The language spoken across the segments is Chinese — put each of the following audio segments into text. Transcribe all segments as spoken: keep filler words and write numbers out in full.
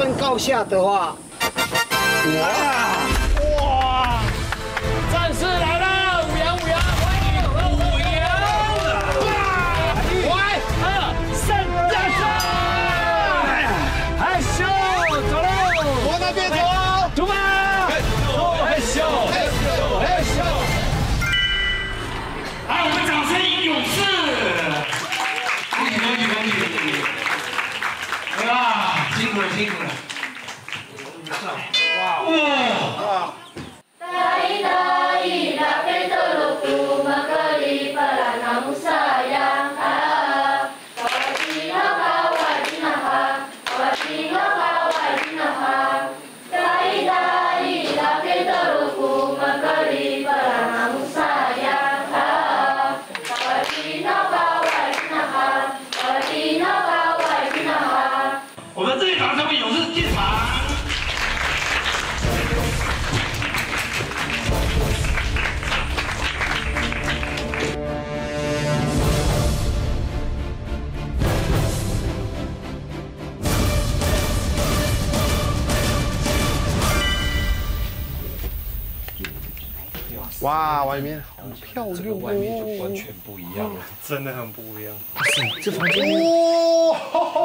分高下的话，哇哇，战士来了，五羊五羊，五羊，喂，二三战士，害羞，走喽，往那边走，出发，害羞，害羞，害羞，好，我们掌声迎勇士。 恭喜恭喜恭喜恭喜！哎呀，辛苦了辛苦了！哇哇！ 我们这一场成为勇士进场。 哇，外面好漂亮哦！ 外面就完全不一样了， 真的很不一样。 不是这房间哇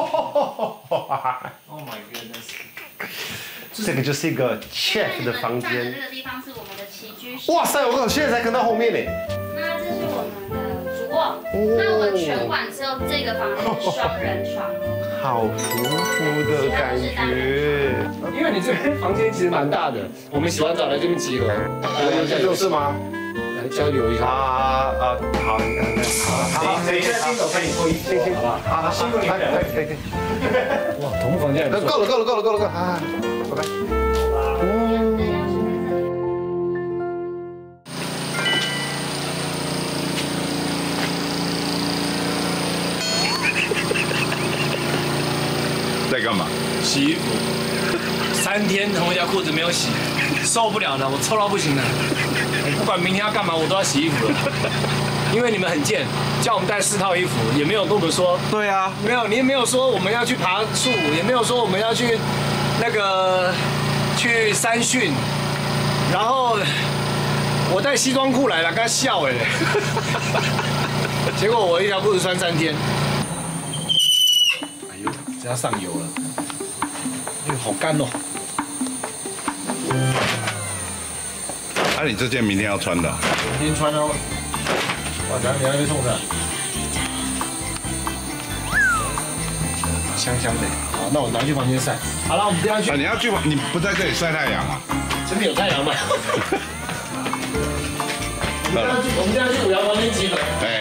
，Oh my goodness！ 这个就是一个 chef 的房间。 这个地方是我们的起居室。 哇塞，我现在才看到后面呢。 那这是我们的主卧。那我们全馆只有这个房间是双人床。 好舒服的感觉。 因为你这边房间其实蛮大的，我们洗完澡来这边集合。 有这就是吗？ 来交流一下。 啊啊，好，好， 等一下，新手陪你脱衣服，好不好？ 好，辛苦你了，可以可以可以。 哇，同房间够了够了够了够了够了，啊，拜拜。 在干嘛？ 洗衣服，三天同一条裤子没有洗，受不了了，我臭到不行了。我不管明天要干嘛，我都要洗衣服了。因为你们很贱，叫我们带四套衣服，也没有跟我们说。 对啊， 没有，你也没有说我们要去爬树，也没有说我们要去那个去山训，然后我带西装裤来了，刚笑哎，结果我一条裤子穿三天。哎呦，这要上油了，哎呦，好干哦。 啊，你这件明天要穿的？ 明天穿哦。哇，等下你要去送上。香香的。好，那我拿去房间晒。好了，我们等下去。 啊，你要去吗？你不在这里晒太阳啊？ 这边有太阳吗？我们等下去，我们等下去五羊房间集合。 哎。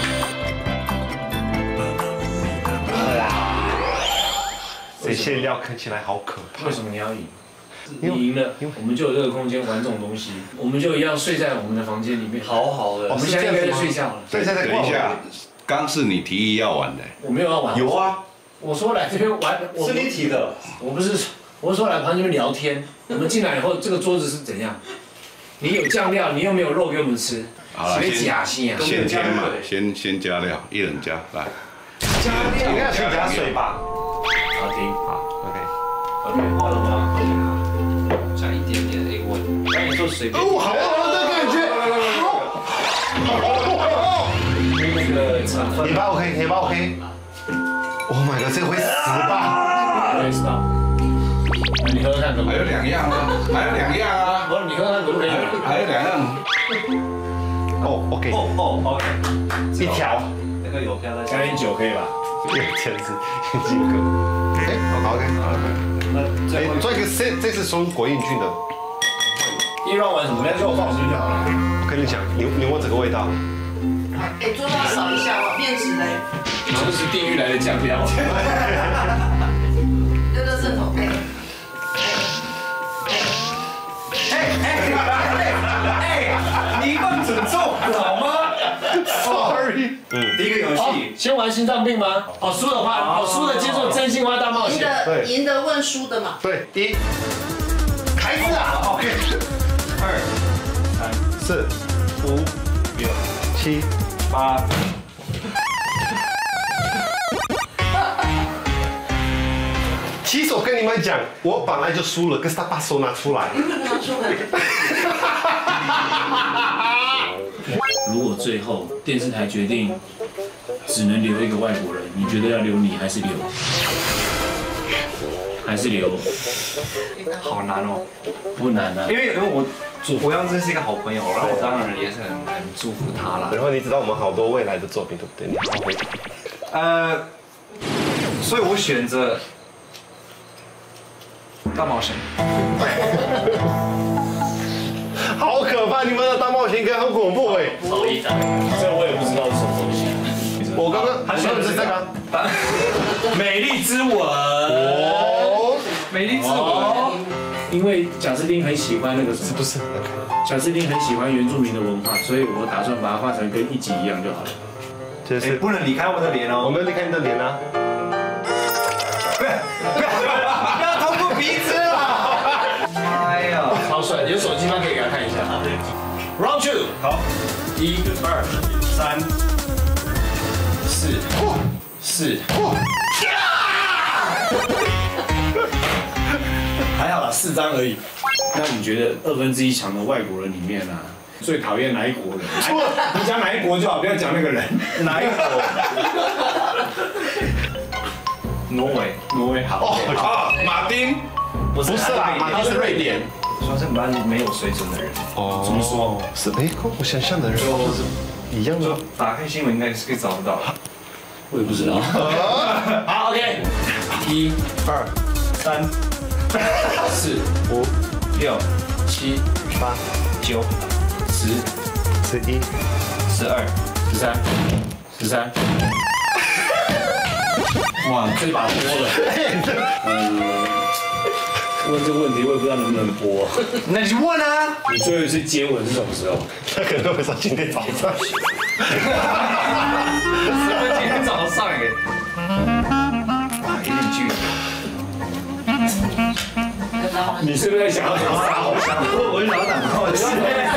这馅料看起来好可怕。 为什么你要赢？你赢了，我们就有这个空间玩这种东西，我们就一样睡在我们的房间里面，好好的。我们现在应该睡觉了。 对，现在等一下，刚是你提议要玩的。 我没有要玩。 有啊， 我说来这边玩， 是你提的。 我不是，我说来旁边聊天。我们进来以后，这个桌子是怎样？你有酱料，你又没有肉给我们吃， 好了， 先假心啊， 先添嘛，先先加料，一人加来。 加料，应该先加水吧？ 好停， 好 ，OK。 OK， 好了吗？加一点点 A 温，那你就随便。 哦，好好的感觉，好。 那个成分。 你把 OK， 你把 OK。Oh my god， 这个会死吧？ 会死吧？你喝喝看可不可以？ 还有两样啊，还有两样啊。 不是，你喝喝看可不可以？ 还有两样。 哦 ，OK。 哦哦 OK。 一条。 那个有漂亮。加点酒可以吧？ 有钱是几个？哎，好 OK， 好 OK。 那哎，做一个这这是松果印菌的。 一 round 玩什么？那就我放心就好了。 我跟你讲，你你闻这个味道。 哎，桌上扫一下哦，面纸嘞。 这是地狱来的酱料。 丢垃圾桶，哎。哎哎哎！你放准重好吗 ？Sorry。嗯。 第一个游戏， 先玩心脏病吗？哦，输的话，哦，输的接受真心话大冒赢险。 的赢的问输的嘛。 对，一。开始啊 ！OK。二、三、四、五、六、七、八。 其实我跟你们讲，我本来就输了，可是他把手拿出来。 拿出来。 如果最后电视台决定只能留一个外国人，你觉得要留你还是留？还是留？ 好难哦， 不难啊， 因为因为我我要认识一个好朋友，然后我当然也是很很祝福他啦。 然后你知道我们好多未来的作品，对不对？你好好回答。 呃，所以我选择大冒险。 好可怕！你们的大冒险跟很恐怖哎。 超一张，这我也不知道是什么东西。 我刚刚他选的是这个美丽之吻。 哦， 美丽之吻。 因为贾斯汀很喜欢那个是不是？贾斯汀很喜欢原住民的文化，所以我打算把它画成跟一集一样就好了。 就是不能离开我的脸哦。 我们离开你的脸啊！ 不要不要不要通过鼻子了！哎呀， 超帅，有手机吗？可以给他看一下。Round two， 好， 一、二、 三， 四、四。还好啦，四张而已。那你觉得二分之一强的外国人里面啊，最讨厌哪一国人？你讲哪一国就好，不要讲那个人。哪一国？ 挪威， 挪威好。 啊，马丁， 不是不是啦，马丁是瑞典。 说是蛮没有水准的人， 哦， 怎么说？ 是哎，跟我想象的人就是一样的就。打开新闻应该是可以找得到。 我也不知道。好 ，OK， 一、 二、 三、 四、 五、 六、 七、 八、 九、 十、 十一、 十二、 十三、十三。哇，这把播了。嗯，问这个问题我也不知道能不能播。 那你去问啊。 你最后一次接吻是什么时候？ 他可能会说今天早上。 是不是今天早上哎？哇，有点距离。 你是不是在想要怎么撒好香？ 我我老胆好奇。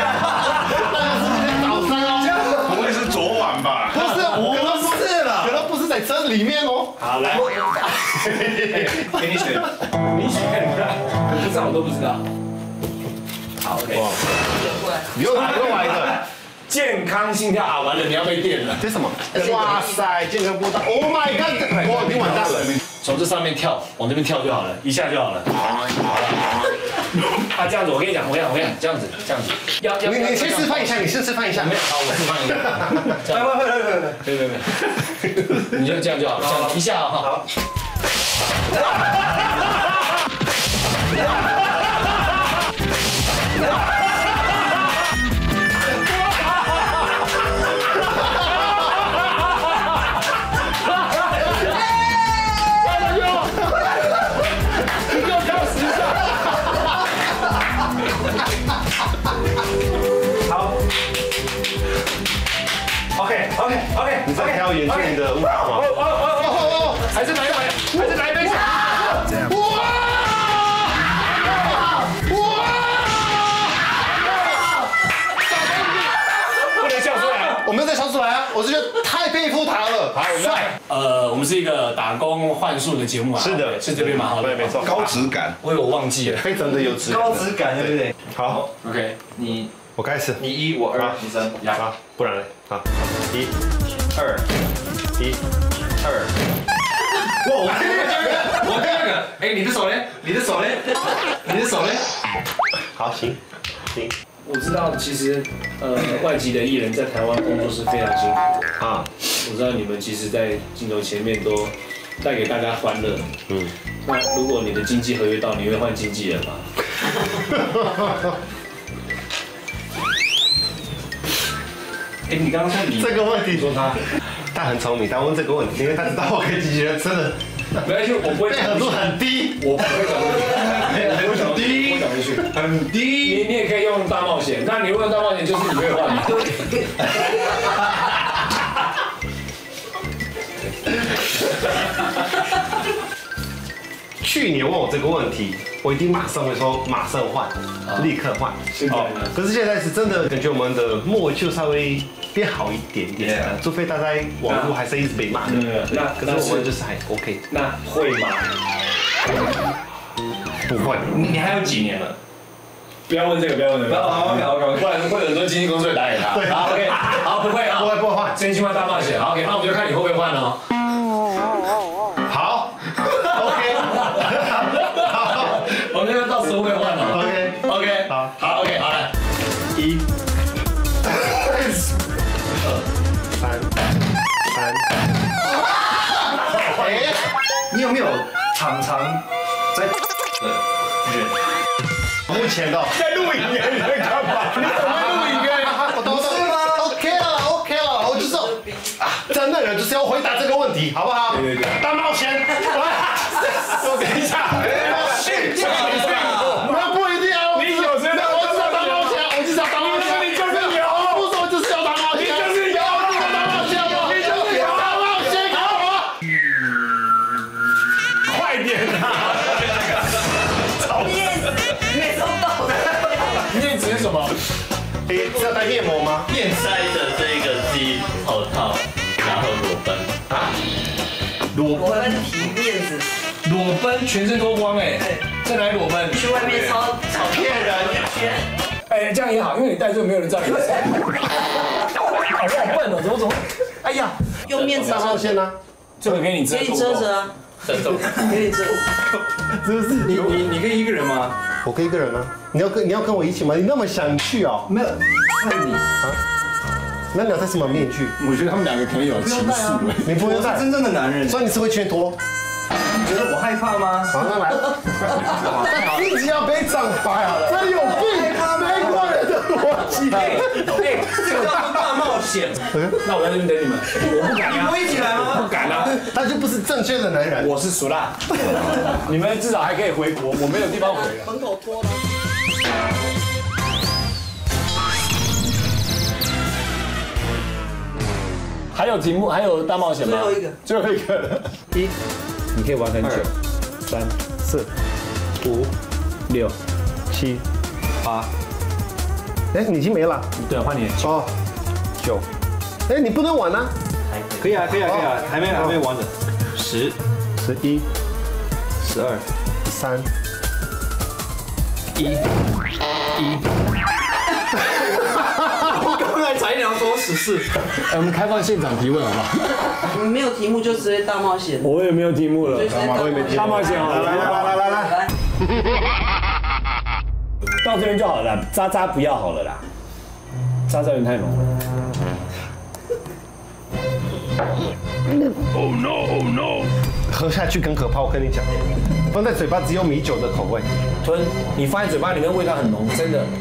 早上哦， 不会是昨晚吧？ 不是，我们不是了，可能不是在这里面哦。 好，来， 给你选， 你选，我不知道，我都不知道。好 ，OK。 你又哪个来的？ 健康心跳啊，完了，你要被电了。 这什么？哇塞，健康步道 ！Oh my god！我已经完蛋了。 从这上面跳，往这边跳就好了，一下就好了。好了。啊，这样子，我跟你讲，我跟你讲，我跟你讲，这样子，这样子，要要。 你你先示范一下，你先示范一下。 没有，好，我示范一下。这样。 不不不不， 对对对，你就这样就好了，这样一下哈。好。 OK OK OK， 你在挑原住民的舞蹈吗？ 哦哦哦哦！还是来一杯，还是来一杯。 哇！哇！ 不能笑出来。 我没有在笑出来啊，我是觉得太佩服他了。 好，我们来。呃，我们是一个打工换术的节目啊。 是的， 是这边吗？好， 对，没错， 高质感， 我以为我忘记了。 非常的有质感。 高质感，对不对？ 好， OK， 你我开始。 你一，我二，你三， 呀， 好，不然嘞，好，一、 二， 一、 二。哇，我跟那个，我跟那个，哎，你的手嘞？你的手嘞？你的手嘞？ 好，行，行我知道，其实呃，外籍的艺人在台湾工作是非常辛苦的。 啊， 我知道你们其实，在镜头前面都带给大家欢乐。 嗯， 那如果你的经纪合约到，你会换经纪人吗？哎，你刚刚说你这个问题说他， 他很聪明，他问这个问题，因为他知道我跟机器人真的没关系，我不会配合度很低。 我不会讲回去， 很低我讲回去， 很低。 你你也可以用大冒险，那你用大冒险就是你会换嘛。 去年问我这个问题，我一定马上会说马上换，立刻换。 现在呢？ 可是现在是真的感觉我们的默契稍微变好一点点，除非大家网络还是一直被骂的。 那可是我们就是还 OK。 那会吗？ 不会， 你你还有几年了？ 不要问这个，不要问这个。 好 OK OK， 不然会有很多经纪公司会打给他。 对好 OK， 好，不会啊， 不会不会换。 真心话大冒险，好 OK， 那我们就看你会不会换哦。 好 ，OK， 好， 我们就到时候会换哦。 OK OK， 好， 好 OK， 好来， 一、二、三、三。哎， 你有没有常常在的人？ 目前的在录影耶，你在干嘛？你怎么录影耶？ 我懂了 ，OK 了 ，OK 了，我就是啊，真的人就是要回答这个问题，好不好？ 对对对。 大冒险，来，我等一下，训练，那不一定啊， 你有谁的？ 我就是要当冒险，我就是要当冒险， 你就是有， 不说就是要当冒险， 你就是有， 不说当冒险，你就是有当冒险，好不好？ 快点啊！ 没收到的。 面子是什么？ 哎，是要戴面膜吗？ 面塞的这个鸡头套，然后裸奔啊， 裸奔提面子， 裸奔，全身脱光哎，在哪里裸奔？ 去外面超超骗人！ 哎，这样也好，因为你戴这个没有人知道你是谁。好好笨哦，怎么怎么？哎呀， 用面子大冒险呢？ 这个给你遮给你遮着啊， 这种给你遮。 是不是？ 你你你可以一个人吗？ 我跟一个人啊，你要跟你要跟我一起吗？你那么想去哦？ 没有，看你， 那你要戴什么面具？ 我觉得他们两个可能有情愫。 你不用戴， 真正的男人。 所以你是会全脱。 你觉得我害怕吗？ 好，那来，一直要被长白好了，真有病，美国人的逻辑。 哎，这个叫做大冒险。 那我在这边等你们，我不敢啊， 你不一起来吗？ 不敢啊， 他就不是正确的男人。 我是熟辣，你们至少还可以回国，我没有地方回了。 门口脱了。 还有题目，还有大冒险吗？ 最后一个， 最后一个，一，你可以玩很久，三、 四、 五、六、 七， 八， 哎，你已经没了。 对，换你， 哦， 九， 哎，你不能玩啊。 可以啊，可以啊，可以啊，还没还没完的。十、 十一、 十二、 三、 一、一。我刚才才聊说十四。 哎，我们开放现场提问好不好？ 你没有题目就直接大冒险。 我也没有题目了， 我也没题目大冒险好了， 来来来来来来， 到这边就好了，渣渣不要好了啦，渣渣有点太浓了。Oh no! Oh no! 喝下去更可怕，我跟你讲，放在嘴巴只有米酒的口味。 吞，你放在嘴巴里面味道很浓，真的。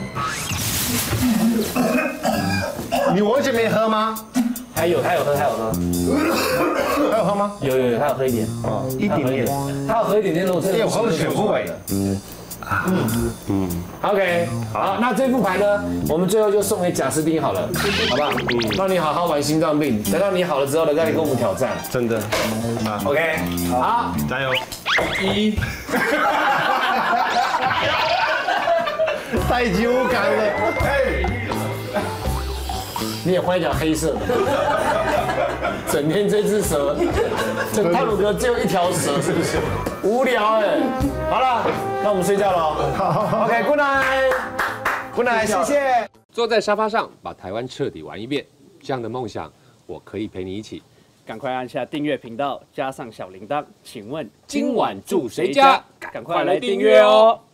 你完全没喝吗？ 还有，他有喝，他有喝， 还有喝吗？ 有有有，他有喝一点， 哦，一点点。 他有喝一点点肉，真的。 哎，我喝了全部哎。 嗯嗯 ，OK， 好，那这副牌呢，我们最后就送给贾斯汀好了，好不好？嗯，让你好好玩心脏病，等到你好了之后呢，再来跟我们挑战。 真的。 OK， 好， 加油！ 一， 太勇敢了。 你也换一条黑色的，整天这只蛇，这泰鲁哥只有一条蛇，是不是？无聊哎。好了，那我们睡觉了。好 ，OK，Good night，Good night， 谢谢。 坐在沙发上，把台湾彻底玩一遍，这样的梦想，我可以陪你一起。 赶快按下订阅频道，加上小铃铛。请问今晚住谁家？ 赶快来订阅哦！